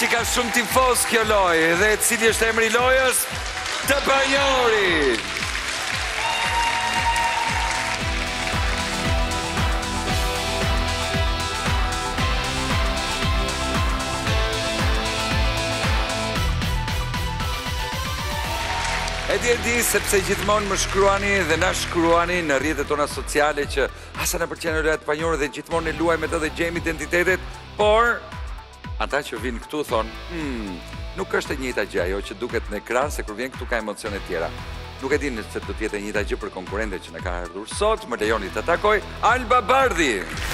ka shumë tifos kjo lojë. Dhe cili është emri i lojës? Të Panjori. E di, sepse gjithmonë më shkruani dhe na shkruani në rrjetet tona sociale që asa na pëlqen lojat Panjori dhe gjithmonë ne luajmë atë dhe gjejmë identitetet, por ata që vinë këtu thonë, nuk është e njëjta gjë ajo që duket në ekran, se kur vjen këtu ka emocione tjera. Nuk e di nëse do të jetë e njëjta gjë për konkurrentët që na kanë ardhur sot. Më lejoni të takoj Alba Bardhi.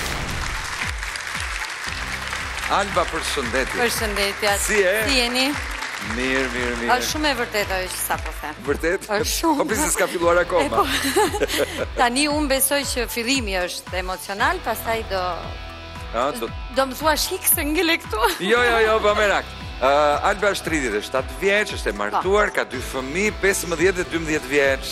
Alba, përshëndetje. Përshëndetje. Si e? Si jeni? Mirë. Është shumë e vërtetë ajo që sapo them. Vërtet? Është shumë. Po pse s'ka filluar akoma? Tani unë besoj që fillimi është emocional, pastaj do më thuash se ngele këtu. Jo, po merak. Alba është 37 vjeç, është e martuar, ka 2 fëmijë, 15 dhe 12 vjeç.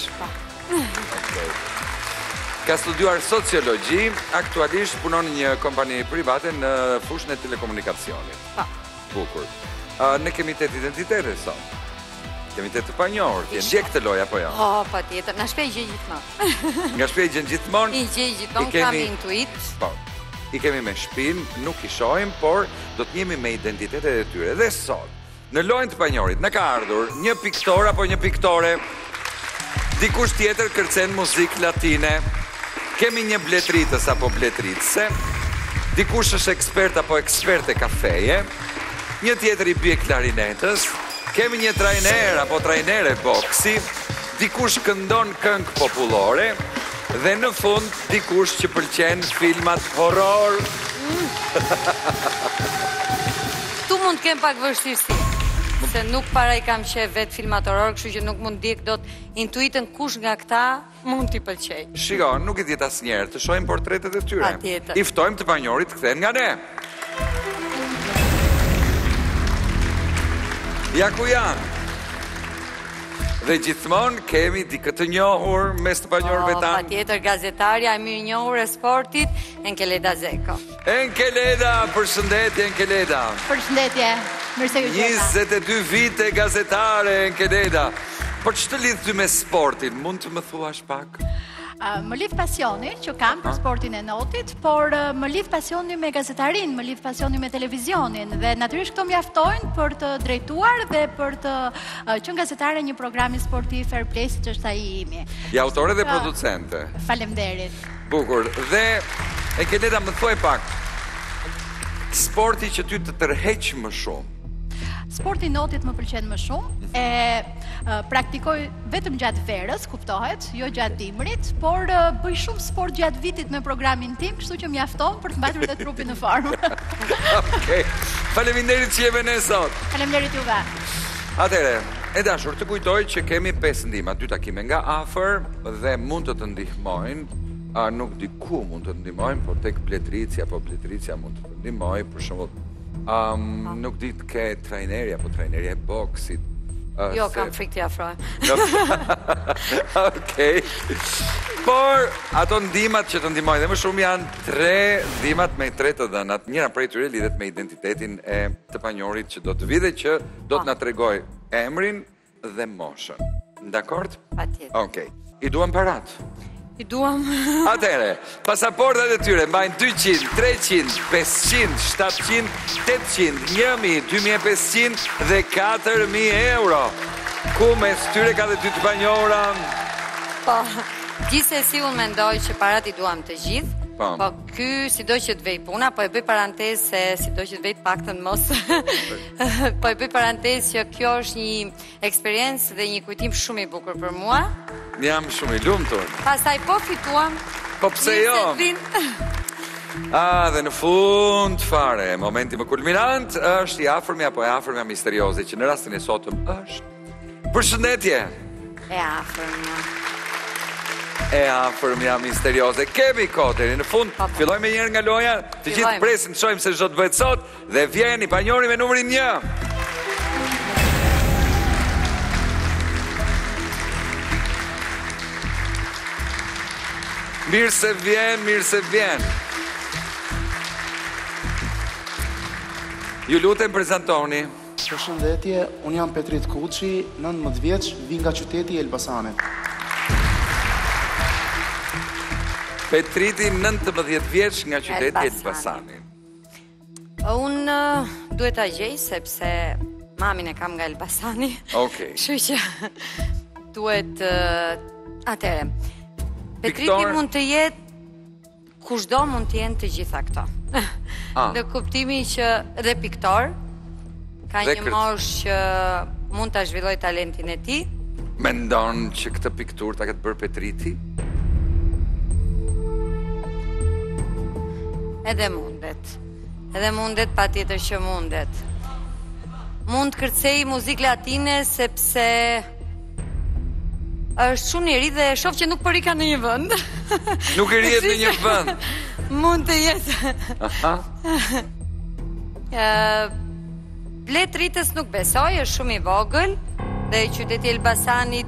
Ka studiuar sociologji, aktualisht punon në një kompani private në fushën e telekomunikacionit. Bukur. Ne kemi 8 identitete sot. Kemi 8 të Panjor. Ti ndjek këtë lojë apo jo? Patjetër. Na shpejgjë gjithmonë. Nga shpejgjën gjithmonë? I gjej gjithmonë, kam intuit. Po. I kemi me shpinë, nuk i shohim, por do të jemi me identitetet e tyre. Dhe sot, në lojën të Panjorit, na ka ardhur një piktor apo një piktore, dikush tjetër kërcen muzikë latine, kemi një bletritës apo bletritëse, dikush është ekspert apo eksperte kafeje, një tjetër i bie klarinetës, kemi një trajner apo trajnere boksi, dikush këndon këngë popullore, dhe në fund dikush që pëlqen filmat horror. Tu mund të kem pak vështirësi, se nuk para i kam qef vetë filmat horror, kështu që nuk mund ndjek dot intuitën kush nga këta mund t'i pëlqej. Shiko, nuk i diet asnjëherë, të shohim portretet e tyre. Patjetër. I ftojmë të Panjorit të kthehen nga ne. Ja ku janë. Dhe gjithmonë kemi dikë të njohur mes të Panjorëve tanë. Patjetër, gazetarja e mirë njohur e sportit, Enkeleda Zeko. Enkeleda, përshëndetje Enkeleda. Përshëndetje, mirëse ju gjeta. 22 vite gazetare Enkeleda. Por që të lidh ty me sportin, mund të më thuash pak? Më lidh pasioni që kam për sportin e notit, por më lidh pasioni me gazetarin, më lidh pasioni me televizionin, dhe natyrisht këto mjaftojnë për të drejtuar dhe për të qenë gazetare një programi sportiv fair play, siç është ai imi. Ja autore dhe producente. Faleminderit. Bukur. Dhe Enkeleda, më thuaj pak, sporti që ty të tërheq më shumë. Sporti notit më pëlqen më shumë, praktikoj vetëm gjatë verës, kuptohet, jo gjatë dimrit, por bëj shumë sport gjatë vitit me programin tim, kështu që mjafton për të mbajtur dhe trupin në formë. Okej. Faleminderit që jeve ne sot. Faleminderit juve. Atëre, e dashur, të kujtoj që kemi 5 ndihma, 2 takime nga afër dhe mund të ndihmojnë, nuk di ku mund të ndihmojnë, por tek Bletricia apo Bletricia mund të ndihmojë, për shembull. Nuk di të ke trajneri apo trajneri e boksit. Jo, kam frikë t'i afroj. Okej. Por ato ndihmat që të ndihmojnë dhe më shumë janë 3 ndihmat me 3 të dhënat. Njëra prej tyre lidhet me identitetin e të Panjorit që do të vide, që do të na tregoj emrin dhe moshën. Dakord? Patjetër. Okej. I duam parat. I duam. Atere, pasaportat e tyre mbajnë 200, 300, 500, 700, 800, 1000, 2500 dhe 4000 euro. Ku mes tyre ka dhe 2 të Panjora? Po, gjithsesi unë mendoj që parat i duam të gjithë. Po, ky sido që të vej puna, po e bëj parantezë se sido që të vej paktën mos. Po e bëj parantezë që kjo është një eksperiencë dhe një kujtim shumë i bukur për mua. Jam shumë i lumtur. Pastaj po fituam. Po pse jo? Dhe në fund fare, momenti më kulminant është i afërmi apo e afërmja misterioze, që në rastin e sotëm është përshëndetje. E afërmja misterioze. Kemi koderi në fund. Filloj me njerë nga loja. Të gjithë presin të shojmë se çdo të bëhet sot. Dhe vjen i Panjori me numrin 1. Mirë se vjen, mirë se vjen. Ju lutem prezantoni. Përshëndetje, unë jam Petrit Kuçi, 19 vjeç, vi nga qyteti i Elbasanit. Petriti, 19 vjeç, nga qyteti i Elbasanit. Unë duhet ta gjej sepse mamin e kam nga Elbasani. Okej. Kështu që duhet atëre. Petriti mund të jetë kushdo mund të jenë të gjitha këto. Në kuptimin që dhe piktor ka një moshë që mund ta zhvilloj talentin e tij. Mendon që këtë pikturë ta ketë bërë Petriti? Edhe mundet. Edhe mundet, patjetër që mundet. Mund të kërcej muzikë latine sepse është shumë i ri dhe shoh që nuk po rika në një vend. Nuk e rrihet në një vend. Mund të jetë. Aha. Bletritës nuk besoj, është shumë i vogël dhe qyteti i Elbasanit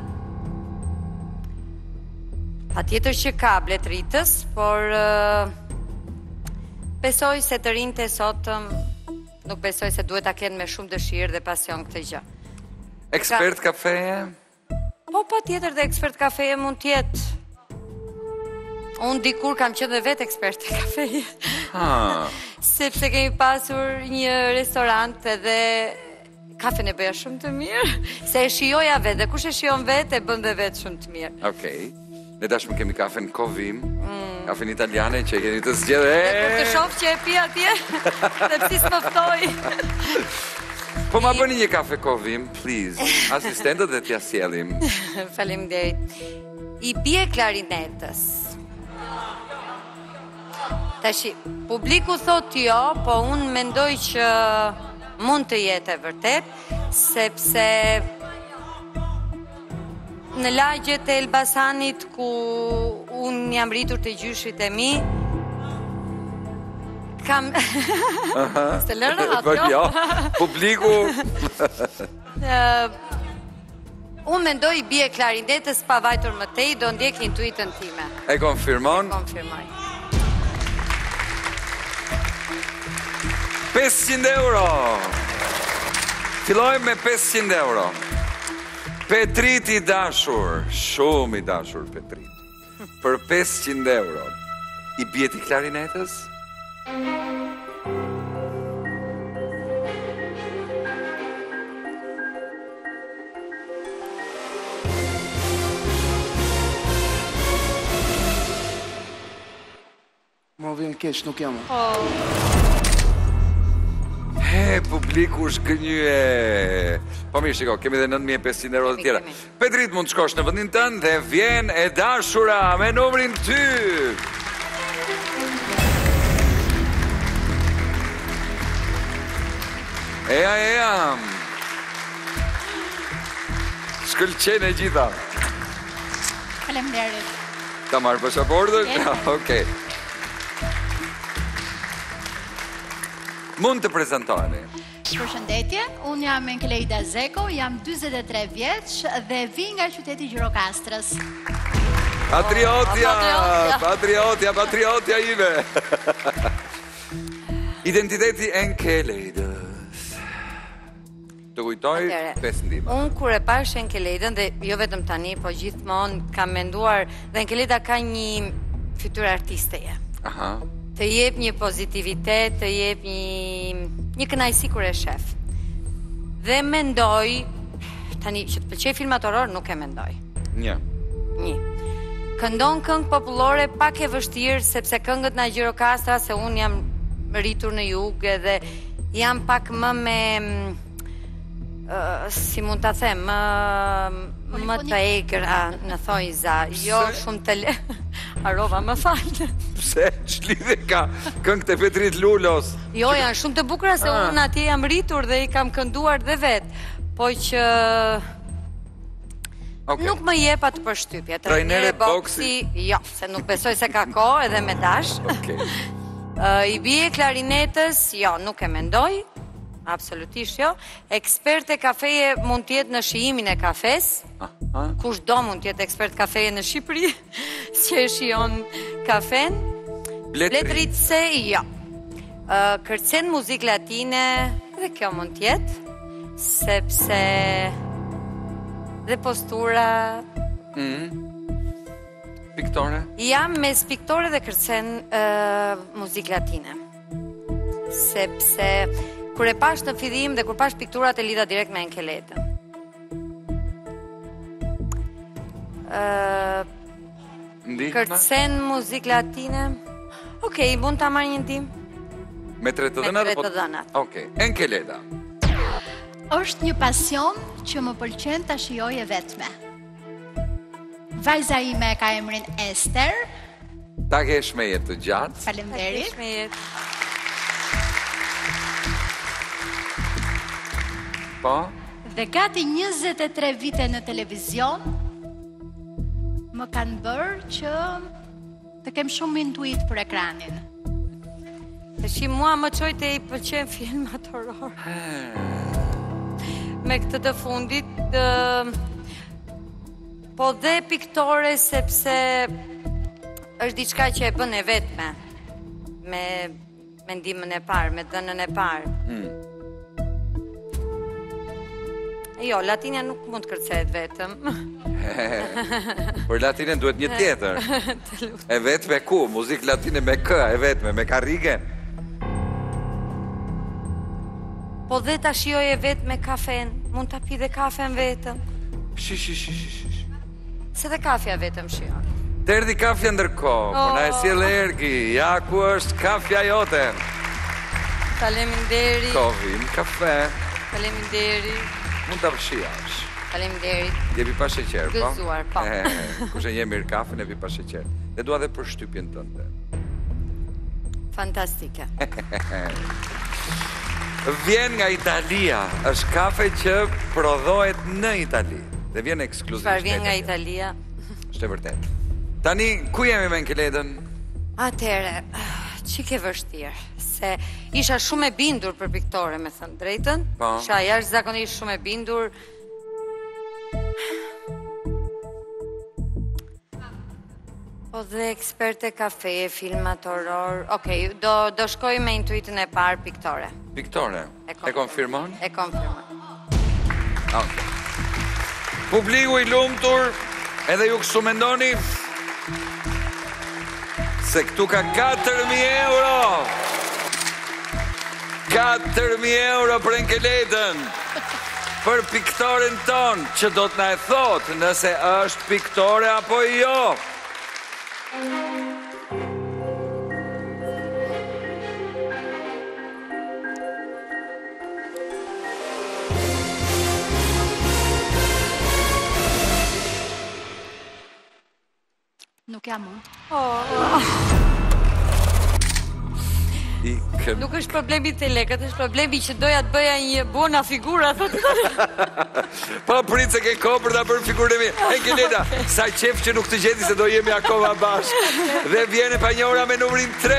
patjetër që ka bletritës, por besoj se të rinjtë sotëm nuk besoj se duhet ta kenë me shumë dëshirë dhe pasion këtë gjë. Ekspert kafeje? Po, patjetër dhe ekspert kafeje mund të jetë. Unë dikur kam qenë dhe vetë ekspert e kafeje. Sepse kemi pasur një restorant edhe kafen e bëja shumë të mirë, se e shijoja vetë, dhe kush e shijon vetë e bën dhe vetë shumë të mirë. Okej. Ne tashmë kemi kafen Kovim, kafen italiane që e keni të zgjedhë. Dhe kur të shoh që e pi atje, dhe psi s'poftoj. Po ma bëni një kafe Kovim, please. Asistentët dhe t'ja sjellim. Faleminderit. I bie klarinetës. Tashi, publiku thot jo, po unë mendoj që mund të jetë e vërtet, sepse në lagjet e Elbasanit ku unë jam rritur të gjyshit e mi, kam... Së lërë atë, jo? Publiku... Unë mendoj i bie klarinetës pa vajtur më tej, do ndjek intuitën time. E konfirmon? Konfirmoj. 500 euro. Fillojmë me 500 euro. Petrit i dashur, shumë i dashur Petrit. Për 500 euro. I bie ti klarinetës? Më vjen keq, nuk jam. Publiku shkënjye. Po mirë, shiko, kemi dhe 9.500 euro të tjera. Petrit, mund të shkosh në vendin tënd dhe vjen e dashura me numrin ty. Eja. Shkëlqen e gjitha. Faleminderit. Ta marrë pasaportën? Okej. Mund të prezentoheni. Përshëndetje, unë jam Enkelejda Zeko, jam 43 vjeç dhe vi nga qyteti Gjirokastrës. Patriotja ime. Identiteti Enkelejdës. Të kujtoj 5 ndihma. Unë kur e pash Enkelejdën dhe jo vetëm tani, po gjithmonë kam menduar dhe Enkelejda ka një fytyrë artisteje. Aha. Të jep një pozitivitet, të jep një kënaqësi kur e shef. Dhe mendoj, tani që të pëlqej filmat horror nuk e mendoj. Një. Këndon këngë popullore pak e vështirë sepse këngët nga Gjirokastra, se unë jam rritur në jug edhe jam pak më me si mund ta them, më të egra në thojza, jo shumë të Harova, më falë. Pse? Ç'lidhje ka këngët e Petrit Lulos? Jo, janë shumë të bukura se unë atje jam rritur dhe i kam kënduar dhe vetë. Po që nuk më jep atë përshtypje. Trajnere boksi? Jo, se nuk besoj se ka kohë edhe me dash. I bie klarinetës? Jo, nuk e mendoj. Absolutisht jo. Ekspert e kafeje mund të jetë në shijimin e kafes. Kushdo mund të jetë ekspert kafeje në Shqipëri, që e shijon kafen. Bletritse, jo. Kërcen muzikë latine, edhe kjo mund tjetë, sepse dhe postura... Piktore? Jam mes piktore dhe kërcen muzik latine. Sepse kur e pash në fillim dhe kur pash pikturat e lidha direkt me Enkeletën. Kërcen muzik latine. Okej, mund ta marr një ndim? Me tre të dhënat? Me tre të dhënat. Okej, Enkeleta. Është një pasion që më pëlqen ta shijoj e vetme. Vajza ime ka emrin Ester. Ta kesh me jetë të gjatë. Faleminderit. Me jetë. Po? Dhe gati 23 vite në televizion më kanë bërë që të kem shumë intuit për ekranin. Tashi mua më çojt e I pëlqen filmat horror. Me këtë të fundit, po dhe piktore sepse është diçka që e bën e vetme, me ndihmën e parë, me dhënën e parë. Jo, latinja nuk mund të kërcehet vetëm. Por latinën duhet një tjetër. E vetme ku? Muzik latine me kë, e vetme, me karrigen? Po dhe ta shijoj e vetë me kafen, mund ta pi dhe kafen vetëm. Shish. Se dhe kafja vetëm shijon. Të erdhi kafja ndërkohë, po na e sjell Ergi, ja ku është kafja jote. Faleminderit. Kovin, kafe. Faleminderit. Mund ta shijash. Faleminderit. Jepi pa sheqer, po? Gëzuar, po. Kush e nje mirë kafen, e pi pa sheqer. Dhe dua dhe për shtypjen tënde. Fantastike. Vjen nga Italia, është kafe që prodhohet në Itali dhe vjen ekskluzivisht. Çfarë vjen nga Italia? Është e vërtetë. Tani ku jemi me Enkeletën? Atëre, çike vështirë, se isha shumë e bindur për piktore, me thënë drejtën. Po. Isha jashtëzakonisht shumë e bindur. Po dhe eksperte kafe, filmat horror. Okej, do shkoj me intuitën e parë piktore. Piktore. E konfirmon? E konfirmon. Okay. Publiku I lumtur, edhe ju kështu mendoni se këtu ka 4.000 euro. 4.000 euro për Enkeletën. Për piktoren ton, që do të na e thotë nëse është piktore apo jo. Nuk jam unë. Nuk është problemi të lekët, është problemi që doja të bëja një bona figura, thotë. Pa prit se ke kohë për ta bërë figurën e mirë. Enkeleta, sa qef që nuk të gjeti se do jemi akoma bashkë. Dhe vjen e panjora me numrin 3.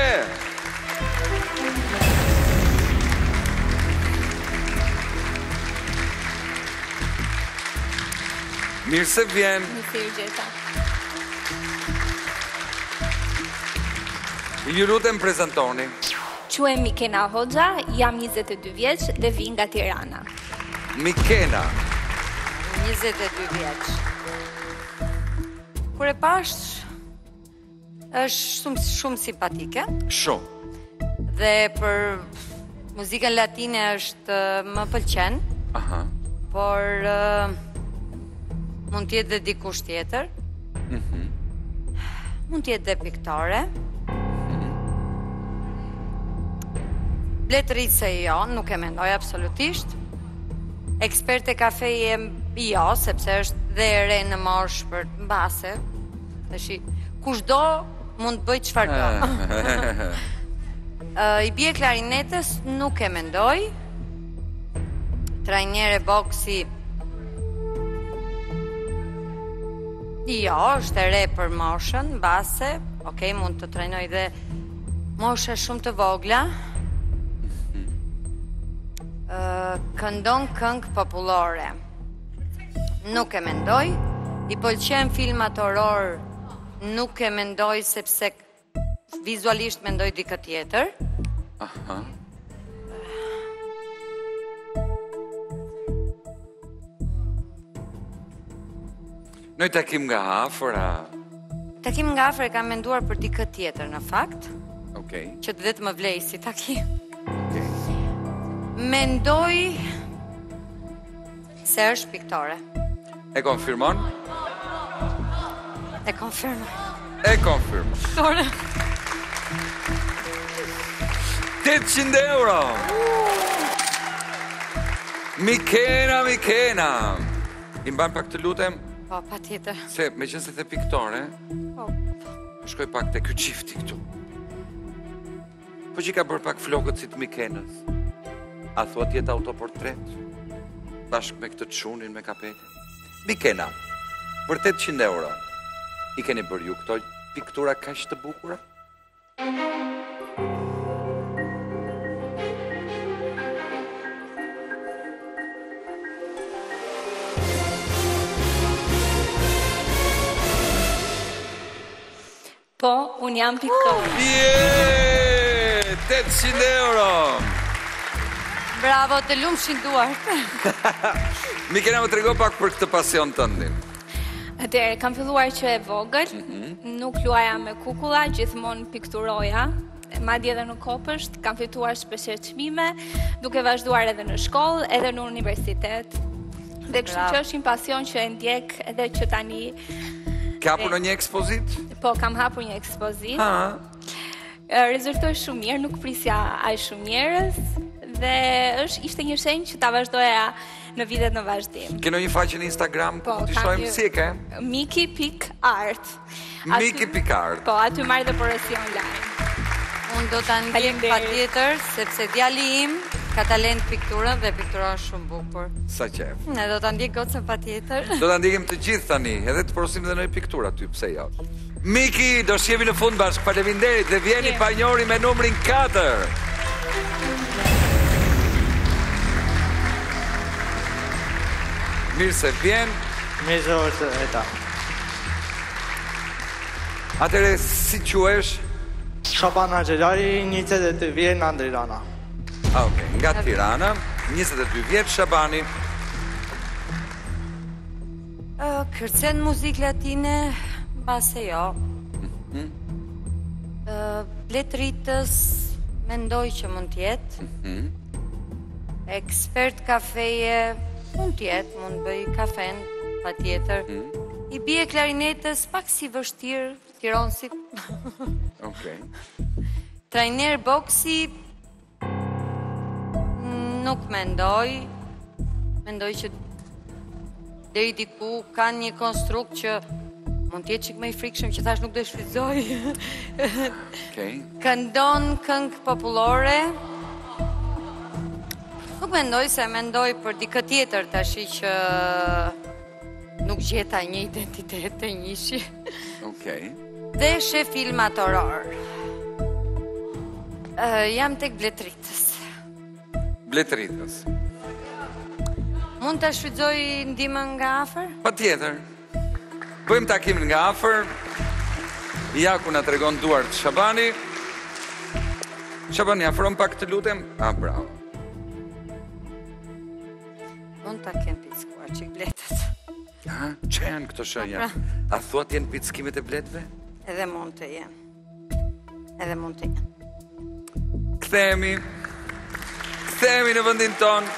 Mirë se vjen. Mirë gjeta. Ju lutem prezantoni. Quhem Mikena Hoxha, jam 22 vjeç dhe vi nga Tirana. Mikena. 22 vjeç. Kur e pash, është shumë simpatike. Shumë. Dhe për muzikën latine është më pëlqen. Aha. Por mund të jetë dhe dikush tjetër. Mund të jetë dhe piktore. Letëritse jo, nuk e mendoj absolutisht. Eksperte kafe jo, sepse është dhe e re në mosh për mbase. Tashi, kushdo mund të bëj çfarë do. I bie klarinetës, nuk e mendoj. Trajnere boksi. Jo, është e re për moshën, mbase. Okej, mund të trajnoj dhe mosha shumë të vogla. Këndon këngë popullore. Nuk e mendoj. I pëlqen filmat horror. Nuk e mendoj sepse vizualisht mendoj dikë tjetër. Aha. Noi takim nga afëra. Takim nga afër e kam menduar për dikë tjetër në fakt. Okej. Që të vetë më vlej si takim. Okej. Mendoj se është piktore. E konfirmon? E konfirmoj. E konfirmon. Piktore. 800 euro. Mikena. I mban pak të lutem? Po, patjetër. Se me qenë se the piktore, Po. shkoj pak te ky çifti këtu. Po që ka bërë pak flokët si të Mikenës. A thua tjetë autoportret? Bashkë me këtë çunin me kapete. Mikena, për 800 euro, i keni bërë ju këto piktura kaq të bukura? Po, unë jam piktore. 800 euro! Bravo, të lumshin duart. Mikena, më trego pak për këtë pasion tëndin. Atëherë, kam filluar që e vogël, nuk luaja me kukulla, gjithmonë pikturoja, madje edhe në kopësht, kam fituar shpeshherë çmime, duke vazhduar edhe në shkollë, edhe në universitet. Dhe kështu që është një pasion që e ndjek edhe që tani. Ka hapur në një ekspozit? Po, kam hapur një ekspozit. Rezultoi shumë mirë, nuk prisja aq shumë njerëz dhe ishte një shenjë që ta vazhdoja në vitet në vazhdim. Keno një faqe në Instagram, Po, ti shohim si e ke? Miki.art. Miki.art. Po, aty marr dhe porosi online. Unë do ta ndjek patjetër, sepse djali im ka talent pikturën dhe pikturon shumë bukur. Sa qef. Ne do ta ndjek gocën patjetër. Do ta ndjekim të gjithë tani, edhe të porosim edhe në piktura ty, pse jo. Miki, do shjemi në fund bashkë, faleminderit dhe vjeni panjori me numrin 4. Mirë se vjen. Mirë se është e ta. Atëre, si quesh? Shaban Agjelari, 22 vjetë në Andrirana. Okej, nga Tirana, 22 vjetë Shabani. Kërcen muzikë latine, mbase jo. Bletritës, mendoj që mund t'jetë. Ekspert kafeje, mund t'jetë, mund bëj kafen, pa tjetër. I bie klarinetës, pak si vështirë, Tiron si... Okej. Trajner boksi, nuk mendoj. Mendoj që deri diku ka një konstrukt që mund t'jetë qik më i frikshëm që thash nuk do shfrytëzoj. Okej. Këndon këngë popullore. Nuk mendoj se mendoj për dikë tjetër tashi që nuk gjeta një identitet të njëshi. Okej. Dhe shef filmatoror. Jam tek Bletritës. Bletritës. Mund të shfrytëzoj ndihmën nga afër? Pa tjetër. Bëjmë takimin nga afër. Jaku na tregon duart Shabani. Shabani, afron pak të lutem. Bravo. Mund ta kem pickuar çik Bletës. Që janë këto shenja? A thua t'jenë pickimet e bletëve? Edhe mund të jenë. Edhe mund të jenë. Kthehemi në vendin ton.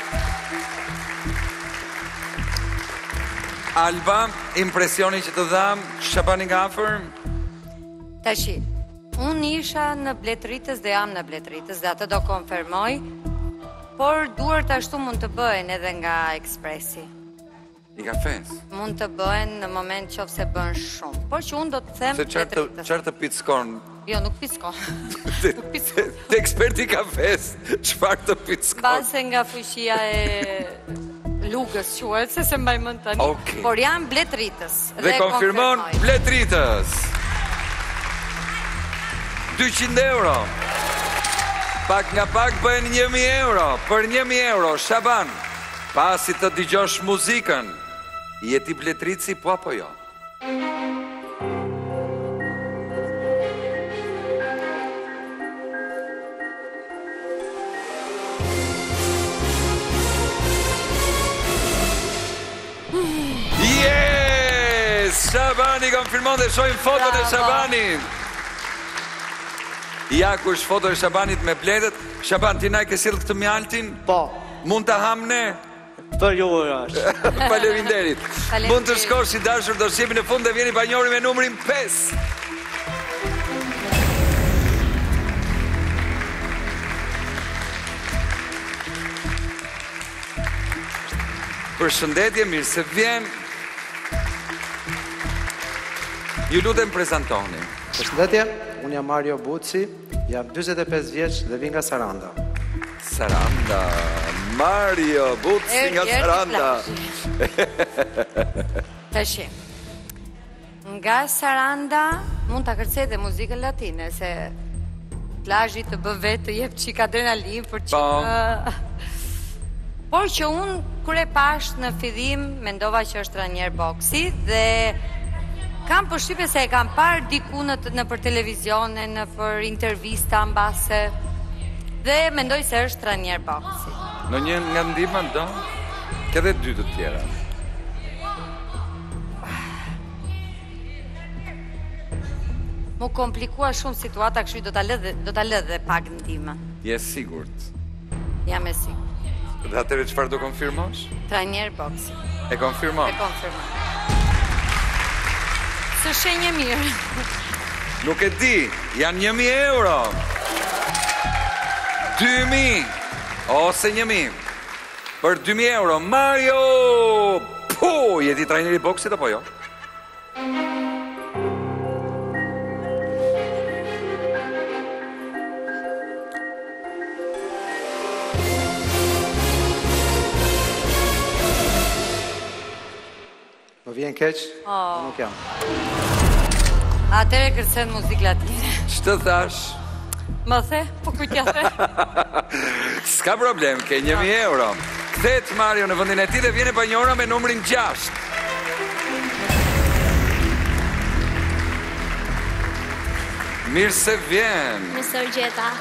Alba, impresioni që të dham Shabani nga afër? Tashi, unë isha në Bletritës dhe jam në Bletritës dhe atë do konfirmoj, por duart ashtu mund të bëhen edhe nga ekspresi. I kafes? Mund të bëhen në moment qoftë se bën shumë. Por që unë do të them Bletritës. Se qartë të pickon? Jo, nuk pickon. Nuk pickon. Të eksperti kafes, çfarë të pickon? Base nga fuqia e lugës quhet, se mbaj mend tani. Okay. Por janë Bletritës. Dhe konfirmon Bletritës. 200 euro. Pak nga pak bëhen 1000 euro. Për 1000 euro, Shaban, pasi të dëgjosh muzikën, jeti Bletritësi po apo jo? Yes! Shabani konfirmon dhe shojmë foton e Shabanit. Ja ku është foto e Shabanit me bledet. Shaban, ti na ke sill këtë mjaltin? Po. Mund ta ham ne? Për ju është. Faleminderit. Mund të shkosh si dashur, do shqipin në fund dhe vjeni panjori me numrin 5. Përshëndetje, mirë se vjen. Ju lutem prezantoni. Përshëndetje, unë jam Mario Buci, jam 45 vjeç dhe vi nga Saranda. Saranda, Mario Buci nga Saranda. Tashi. Nga Saranda mund ta kërcej dhe muzikën latine, se plazhi të bë vetë të jep çik adrenalin për çik. Por që unë kur e pash në fillim mendova që është trajner boksi dhe kam përshtypje se e kam parë diku në për televizione, në për intervista mbase dhe mendoj se është trajner boksi. Në një nga ndihma do? Ke dhe 2 të tjera. Mu komplikua shumë situata, kështu do ta lë dhe pak ndihmë. Je sigurt? Jam e sigurt. Dhe atëre çfarë do konfirmosh? Trajner boksi. E konfirmon? E konfirmon. Së shenjë mirë. Nuk e di, janë 1.000 euro. 2.000 ose 1.000. Për 2.000 euro, Mario! Po, jeti trajneri boksit apo jo? Më vjen keq, nuk jam. Atëre kërcen muzikë latine. Ç'të thash? Më the, po kujtja the. S'ka problem, ke 1.000 euro. Kthehet Mario në vendin e tij dhe vjen e panjora me numrin 6. Mirë se vjen. Mirë se u gjeta.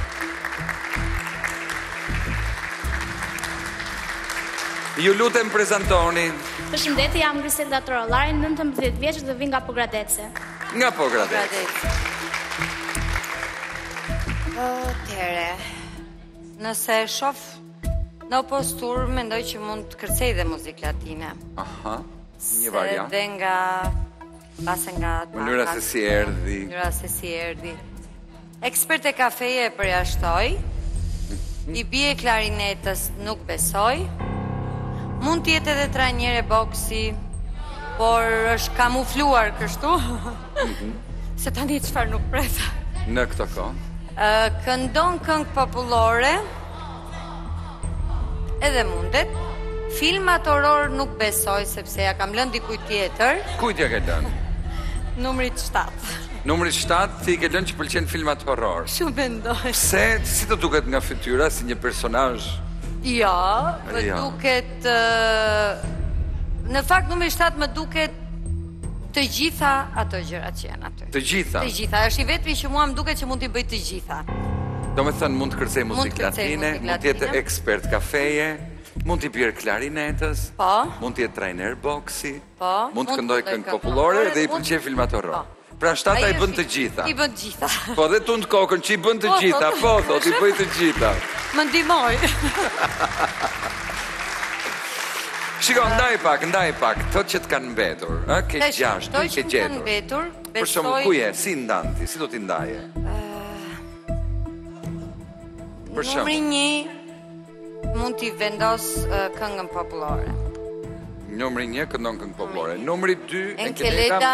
Ju lutem prezantoni. Përshëndetje, jam Griselda Torollari, 19 vjeç dhe vi nga Pogradece. Nga Pogradece. Tere, nëse shof në postur, mendoj që mund të kërcej dhe muzikë latine. Aha, një variant. Dhe nga, pase nga... Mënyra se si erdhi. Mënyra se si erdhi. Ekspert e kafeje e përjashtoj, i bie klarinetës nuk besoj, mund t'jetë edhe trajnere boksi, por është kamufluar kështu, se tani çfarë nuk preta. Në këto kohë? Këndon këngë popullore, edhe mundet, filmat horror nuk besoj, sepse ja kam lënë dikujt tjetër. Kujt ja ke lënë? Numrit 7. Numri 7, ti ke lënë që pëlqen filmat horror. Shumë mendoj. Pse? Si të duket nga fytyra, si një personazh? Jo, më duket... Në fakt, numri 7 më duket të gjitha ato gjërat që janë aty. Të gjitha? Të gjitha, është i vetmi që mua më duket që mund t'i bëj të gjitha. Do me thënë, mund të kërcej muzikë latine, mund t'jetë ekspert kafeje, mund t'i bjerë klarinetës, mund t'jetë trajner boksi, mund t'këndoj këngë popullore dhe i pëlqej filmat horror. Pra 7 i bën të gjitha. I bën të gjitha. Po dhe tund kokën që i bën të gjitha, po thot, i bëj të gjitha. Më ndihmoj. Shiko, ndaj pak, thot që t'kanë mbetur, ke 6, tu i ke gjetur. Për shumë, ku je, si ndanti, si do t'i ndaje? Numri 1 mund t'i vendos këngën popullore. Numri 1 këndon këngë popullore. Numri 2 Enkeleta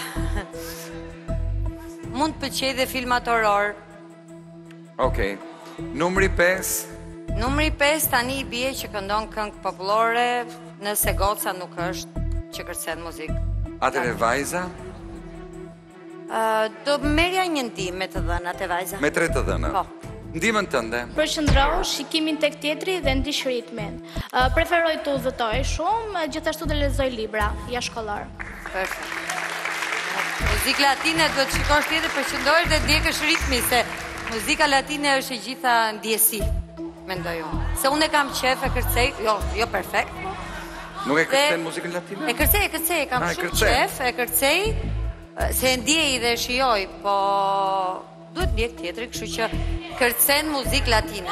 mund të pëlqej dhe filmat horror. Okej. Numri 5? Numri 5 tani i bie që këndon këngë popullore, nëse goca nuk është që kërcen muzikë. Atëre vajza? Do merja një ndihmë me të dhënat e vajza. Me 3 të dhëna? Po. Ndihmën tënde? Përqendrohu shikimin tek tjetri dhe ndiq ritmin. Preferoj të udhëtoj shumë, gjithashtu të lexoj libra jashtëkollor. Perfekt. Muzikë latine do të shikosh tjetër, përqendrohesh dhe ndjekësh ritmin, se muzika latine është e gjitha ndjesi, mendoj unë. Se unë e kam qef e kërcej, jo perfekt, Nuk e kërcen muzikën latine? E kërcej, kam shumë qef, e kërcej, se ndjej dhe shijoj, po duhet bjek tjetëri, kështu që kërcen muzikë latine.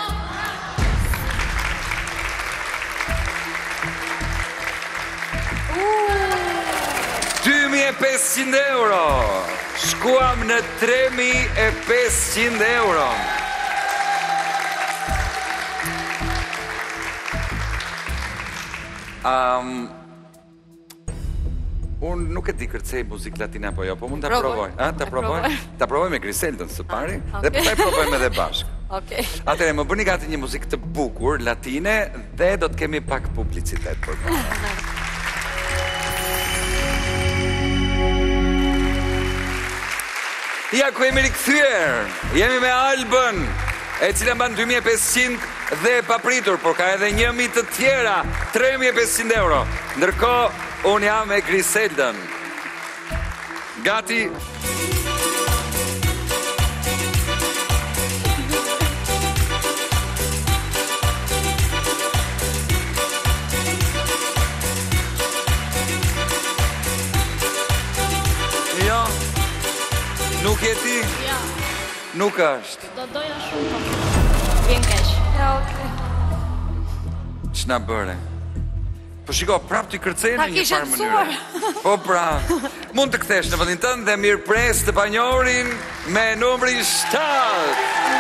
€2.500. Shkuam në 3.500 euro. Unë nuk e di kërcej muzikë latine apo jo, po mund të provoj. Ta provoj me Griseldën së pari, dhe përtaj provojmë edhe bashkë. Atëre, më bëni gati një muzikë të bukur, latine, dhe do të kemi pak publicitet për më. Ja, ku jemi rikthyer, jemi me Albën, e cila mban 2.500 dhe papritur, por ka edhe 1.000 të tjera, 3.500 euro. Ndërkohë, unë jam me Griseldën. Gati? Jo? Nuk je ti? Ja. Nuk është. Do doja shumë po. Vjen keq. Ja, okej. Ç'na bëre? Po shiko, prap t'i kërcej në një farë mënyrë. Po pra, mund të kthesh në vendin tënd dhe mirëpres të panjorin me numrin 7.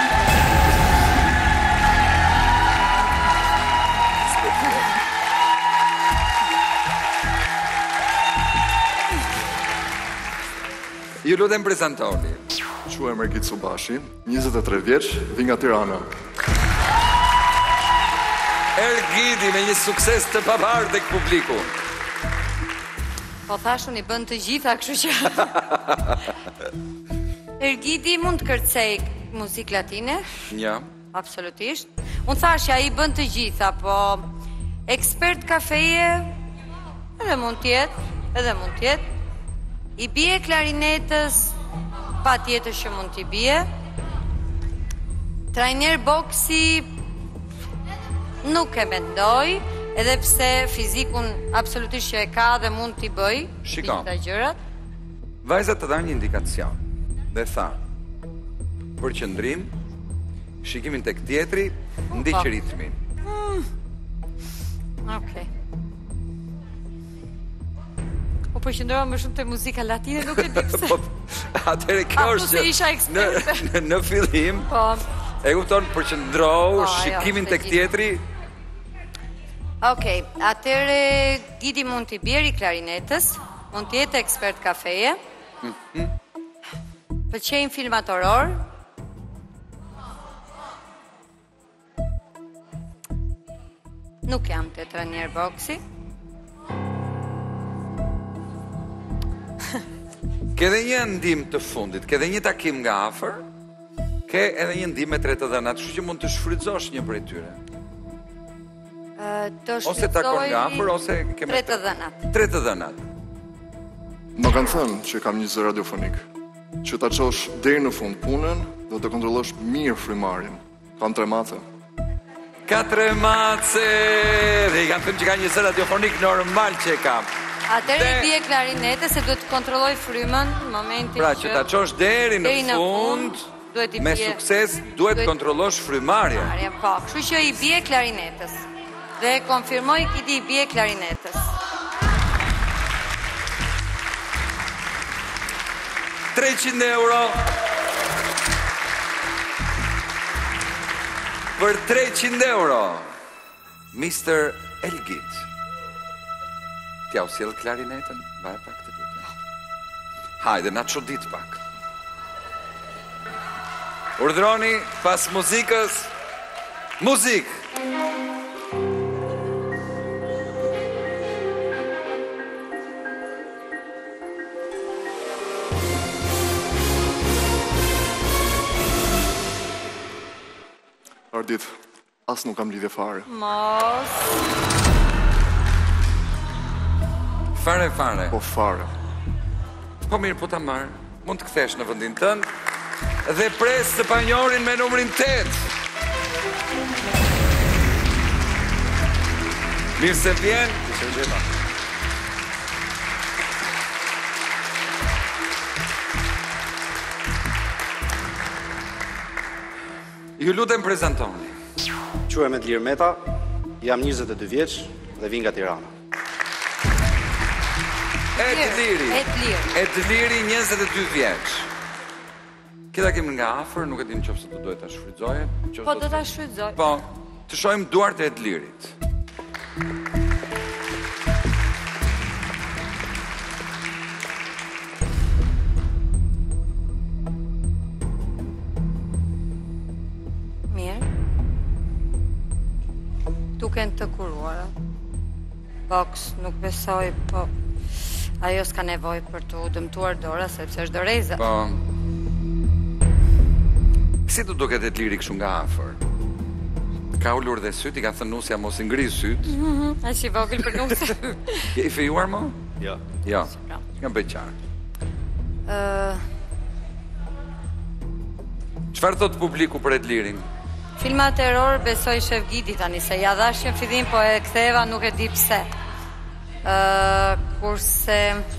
Ju lutem prezantoni. Quhem Ergit Subashi, 23 vjeç, vi nga Tirana. Ergiti me një sukses të paparë tek publiku. Po thashun i bën të gjitha, kështu që Ergiti mund të kërcej muzikë latine? Ja. Absolutisht. Unë thashja i bën të gjitha, po ekspert kafeje edhe mund tjetë. I bie klarinetës, pa tjetër që mund t'i bie. Trajner boksi nuk e mendoj, edhe pse fizikun absolutisht që e ka dhe mund t'i bëj. Shiko, gjërat. vajza të dha një indikacion dhe tha, për qëndrim, shikimin tek tjetri, ndiq ritmin. Okej. Po përqendrova më shumë te muzika latine, nuk e di pse. Atëherë kjo është që në fillim, e kupton, përqendrohu shikimin tek tjetri. Okej, atëherë Gidi mund t'i bjeri klarinetës, mund t'jetë ekspert kafeje, pëlqejnë filmat horror, nuk jam të trajner boksi. Ke dhe një ndim të fundit, ke dhe një takim nga afër, ke edhe një ndim me 3 të dhënat, kështu që mund të shfrytëzosh një prej tyre. Ose takon nga afër, ose ke 3 të dhënat. 3 të dhënat. Më kanë thënë që kam një zë radiofonik, që ta çosh deri në fund punën, do të kontrollosh mirë frymarrjen. Kam 3 mace. Ka 3 mace, dhe i kanë thënë që ka një zë radiofonik normal që e kam. Atëherë i bie klarinete se duhet të kontrolloj frymën në momentin pra që ta çosh deri në fund, me sukses duhet kontrollosh frymarrjen. Po, kështu që i bie klarinetës. Dhe konfirmoj Gidi i bie klarinetës. €300. Për €300, Mr. Elgit. T'ja u sjell klarinetën, baje pak të lutem. Hajde, na çudit pak. Urdhroni pas muzikës. Muzikë. Ardit, as nuk kam lidhje fare. Mos. Fare. Po fare. Po mirë, po ta marr. Mund të kthesh në vendin tënd dhe pres të panjorin me numrin 8. Mirë se vjen, se gjeta. Ju lutem prezentoni. Quhem Edlir Meta, jam 22 vjeç dhe vi nga Tirana. Edliri 22 vjeç. Këta kemi nga afër, nuk e di nëse do duhet ta shfrytëzoje. Po do ta shfrytëzoj. Po, të shohim duart e Edlirit. Duken të kuruara. Boks, nuk besoj, po ajo s'ka nevojë për të u dëmtuar dora sepse është doreza. Po. Si do duket Edliri kështu nga afër? Ka ulur dhe syt, i ka thënë nusja mos i ngri syt. As i vogël për nusë. Je i fejuar mo? Jo. Jo. Nga bëj qartë. Çfarë thot publiku për Edlirin? Filma terror besoj shef Gidi tani, se ja dhash në fillim, po e ktheva nuk e di pse. Kurse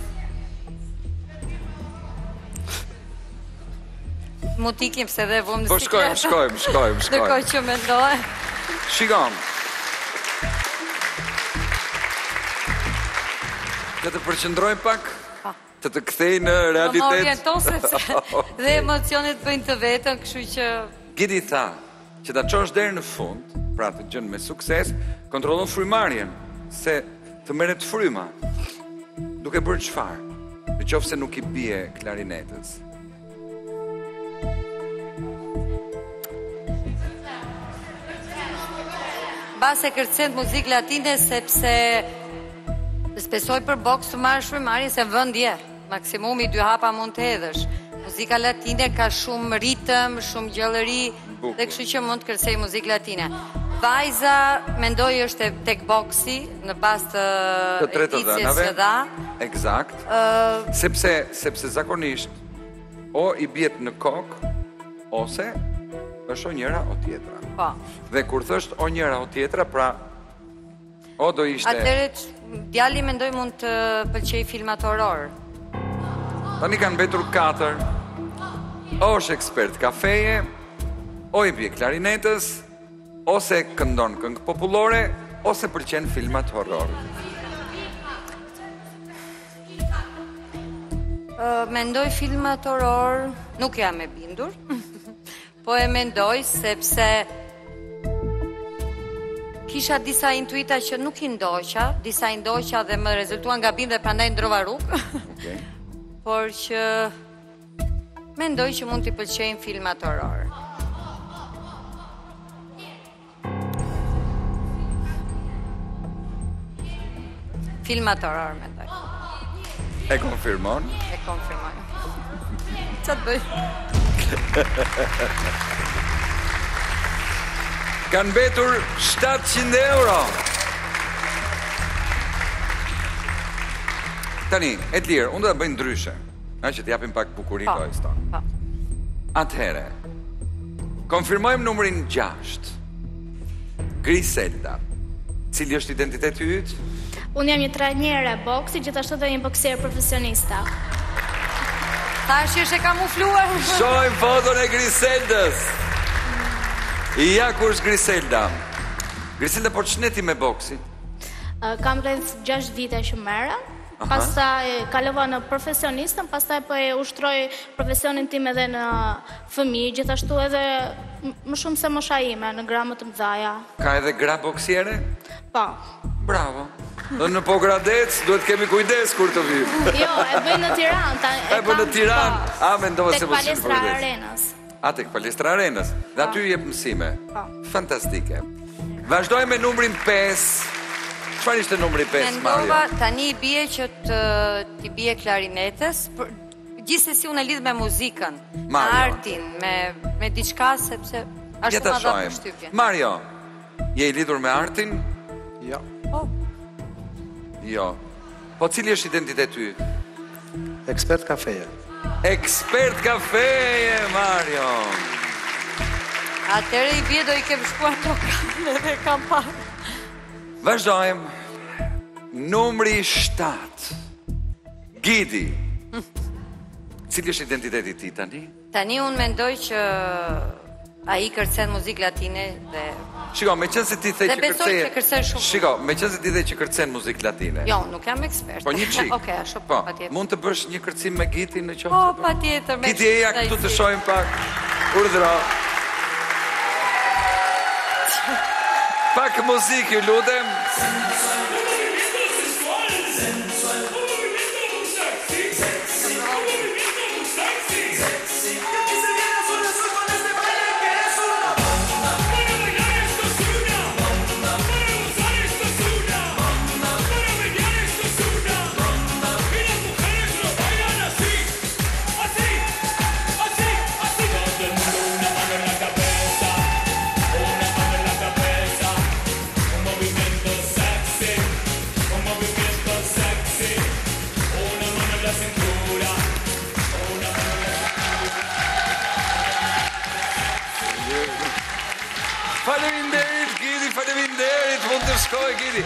mu t'ikim se dhe vëmë në Po shkojmë. Ndërkohë që mendoj. Shikon. Të të përqendrojmë pak? Të të kthej në realitet? Më orienton sepse dhe emocionet bëjnë të vetën, kështu që Gidi tha që ta çosh deri në fund, pra të gjën me sukses, kontrollon frymarrjen, se të merret fryma. Duke bërë çfarë? Nëse nuk i bie klarinetës. Base kërcent muzikë latine sepse besoj për boks të marrësh frymarrje se vëndje. Maksimumi 2 hapa mund të hedhësh. Muzika latine ka shumë ritëm, shumë gjallëri, dhe kështu që mund të kërcej muzikë latine. Vajza, mendoj është tek boksi, në bas të edicjes së dha. Eksakt. Sepse zakonisht, o i bjet në kokë, ose është o njëra o tjetra. Po. Dhe kur thësht o njëra o tjetra, pra, o do ishte... Atëre, djali mendoj mund të pëlqej filmat horror. Tani kanë mbetur 4. O është ekspert kafeje, o i bje klarinetës, ose këndon këngë popullore, ose pëlqen filmat horror. Mendoj filmat horror, nuk jam e bindur, po e mendoj sepse kisha disa intuita që nuk i ndoqa, disa i ndoqa dhe më rezultuan gabim dhe prandaj ndrova rrugë. Por që mendoj që mund t'i pëlqejnë filmat horror. Filmat horror, mendoj. E konfirmon? E konfirmon. Qa të bëj? Kanë betur 700 euro. Tani, Edlir, unë do të bëjnë ndryshe. Që t'japim pak bukurit o e stonë. Atëhere, konfirmojmë numrin 6. Griselda. Cili është identiteti yt? Unë jam një trajnere boksi, gjithashtu dhe një boksier profesionista. Thash që është e kamufluar. Shojmë foton e Griseldës. Ja ku është Griselda. Griselda, por ç'neti me boksi? Kam rreth 6 vite që merrem. Pastaj kalova në profesionistën, pastaj po e ushtroj profesionin tim edhe në fëmijë, gjithashtu edhe më shumë se mosha ime në gra më të mëdha. Ka edhe gra boksiere? Po. Bravo. Dhe në Pogradec duhet kemi kujdes kur të vim. Jo, e bëj në Tiranë. E bëj në Tiranë. A mendova se mos tek palestra Arenës. A tek palestra Arenës. Dhe aty jep mësime. Fantastike. Vazhdojmë me numrin 5. Çfarë ishte numri 5, Mario? Mendova tani i bie që t'i bie klarinetës, gjithsesi unë e lidh me muzikën, me artin, me diçka sepse ashtu ma dha përshtypje. Mario, je i lidhur me artin? Jo. Jo. Po cili është identiteti yt? Ekspert kafeje. Ekspert kafeje, Mario. Atëre i bie do i kem shkuar tokën edhe kam parë. Vazhdojmë numri 7. Gidi. Cili është identiteti ti tani? Tani unë mendoj që ai kërcen muzikë latine dhe Shiko, me qënë se ti the që kërcen shumë. Shiko, me qënë se ti the që kërcen muzikë latine. Jo, nuk jam ekspert. Po një qik. Okej, ashtu po, patjetër. Mund të bësh një kërcim me Gitin në qoftë? Po, patjetër. Giti eja këtu të shohim pak. Urdhëro. Pak muzikë, ju lutem. Faleminderit, Gidi, faleminderit, mund të shkoj, Gidi.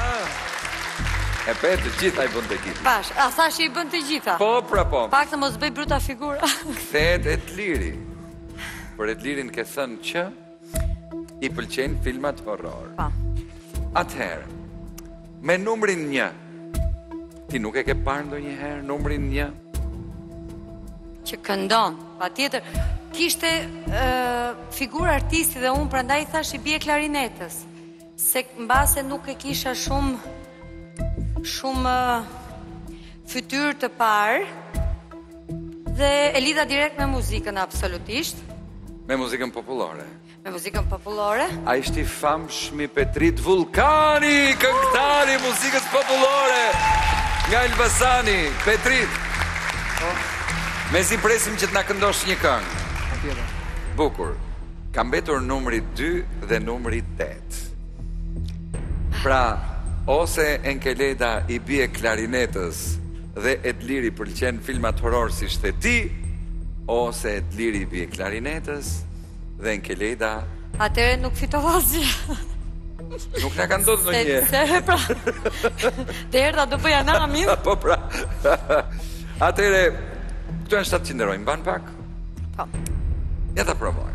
E pe të gjitha i bën të Gidi. Pash, a thash i bën të gjitha? Po, pra po. Pak të mos bëj bruta figura. Kthehet Etliri. Për Etlirin ke thënë që i pëlqejnë filmat horror. Pa. Atëherë, me numrin 1, ti nuk e ke parë ndonjëherë numrin 1? Që këndon, patjetër. Kishte figurë artisti dhe unë prandaj thash i bie klarinetës. Se mbase nuk e kisha shumë fytyrë të parë dhe e lidha direkt me muzikën absolutisht. Me muzikën popullore. Me muzikën popullore. A ishte i famshmi Petrit Vulkani, këngëtari i muzikës popullore nga Elbasani. Petrit, me si presim që të na këndosh një këngë. Bukur. Ka mbetur numri 2 dhe numri 8. Pra, ose Enkeleda i bie klarinetës dhe Etliri pëlqen filmat horror si shte ti, ose Etliri i bie klarinetës dhe Enkeleda... Atëre nuk fitova asgjë. Nuk na ka ndodhur ndonjëherë. Se pra. Të erdha do bëja namin. Po pra. Atëre, këtu janë 700 euro, mban pak? Po. Ja ta provojmë.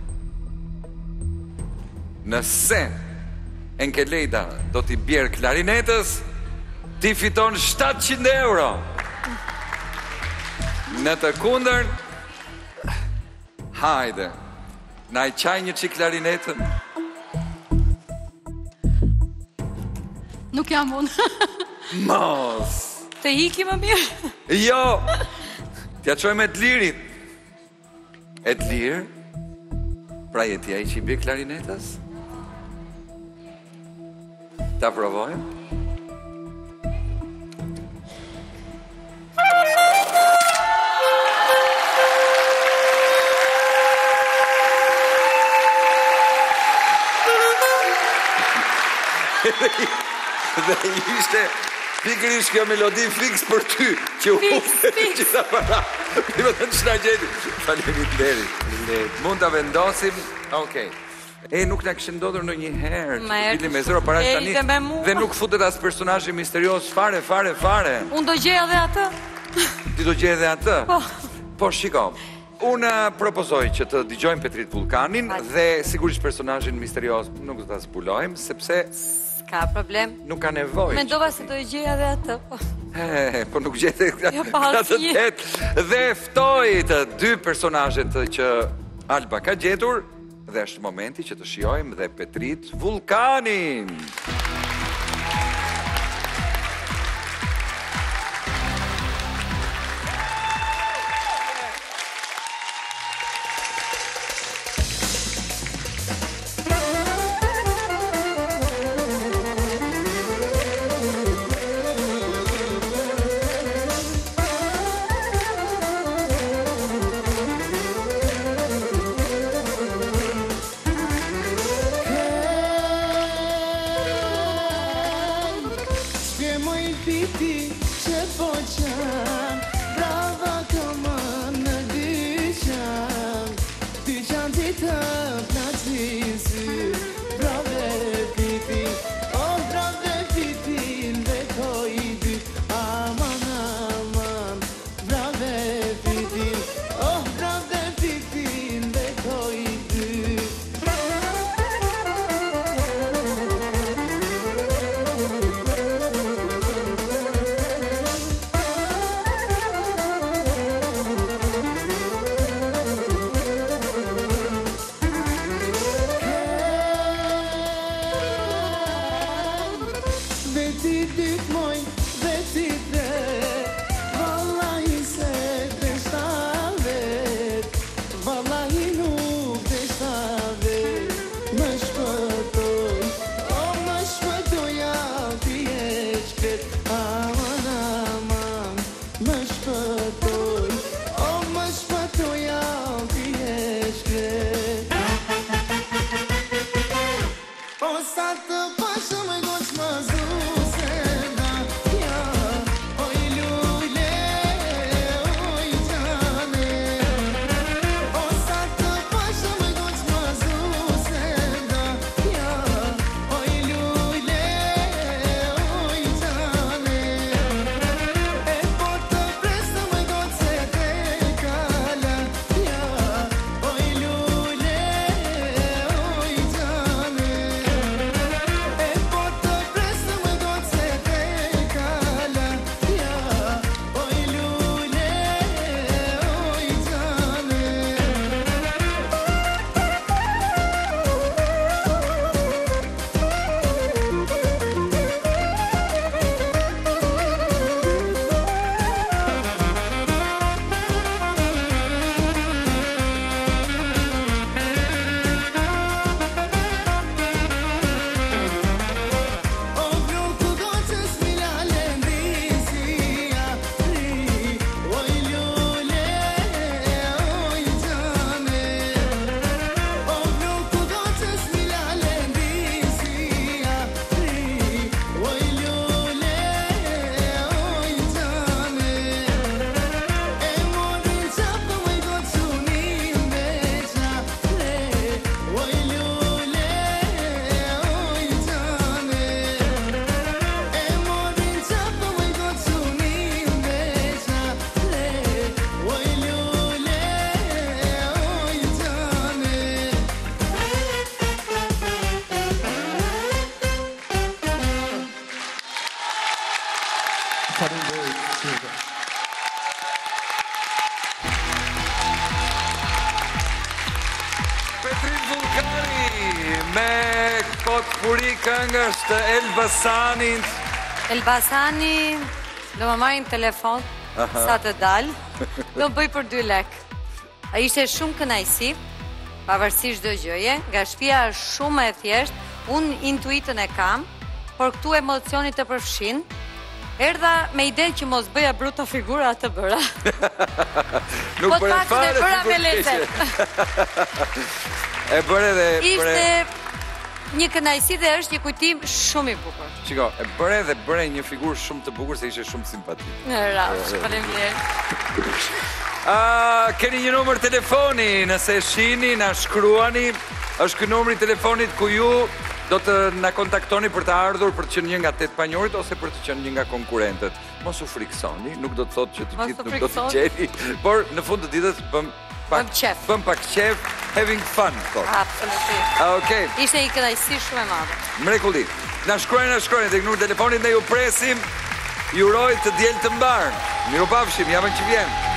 Nëse Enkeleda do t'i bjerë klarinetës, ti fiton 700 euro. Në të kundërt, hajde, na i qaj një qik klarinetën. Nuk jam unë. Mos. Të hiki më mirë. Jo. T'ja qojmë Etlirit. Etlir, pra jeti ai që i bie klarinetës? Ta provojmë? Dhe ishte pikërisht kjo melodi fix për ty, që u gjitha para. Prima të në qëna gjeti. Faleminderit. Mund të vendosim, okej. E nuk në kështë ndodhur në një herë, që të bili me zero para tani, dhe nuk futet as personazhi misterios fare. Unë do gjeja dhe atë. Ti do gjeja dhe atë? Po. Po, shiko. Unë propozoj që të dëgjojmë Petrit Vulkanin dhe sigurisht personazhin misterios nuk do ta zbulojmë, sepse ka problem. Nuk ka nevojë. Mendova se do i gjeja dhe atë. Po nuk gjete atë tet. Dhe ftoj të 2 personazhet që Alba ka gjetur dhe është momenti që të shijojmë dhe Petrit Vulkanin. me potpuri këngësh të Elbasanit. Elbasani do më marrin telefon sa të dal, do bëj për 2 lek. A ishte shumë kënaqësi, pavarësisht çdo gjëje, nga shtëpia është shumë e thjeshtë, unë intuitën e kam, por këtu emocioni të përfshin. Erdha me ide që mos bëja bruta figura të bëra. Nuk bëre fare e bëra me lezetën. E bëre dhe Ishte një kënaqësi dhe është një kujtim shumë i bukur. Shiko, e bëre një figurë shumë të bukur se ishte shumë simpatik. Faleminderit. Keni një numër telefoni, nëse shihni, na shkruani. Është ky numri i telefonit ku ju do të na kontaktoni për të ardhur për të qenë një nga 8 panjorit ose për të qenë një nga konkurrentët. Mos u friksoni, nuk do të thotë që të gjithë nuk do të qeni, por në fund të ditës bëm pak qef, having fun, thot. Absolutisht. Okej. Ishte një kënaqësi shumë e madhe. Mrekulli. Na shkruajnë tek numri i telefonit, ne ju presim. Ju uroj të diel të mbar. Mirupafshim, javën që vjen.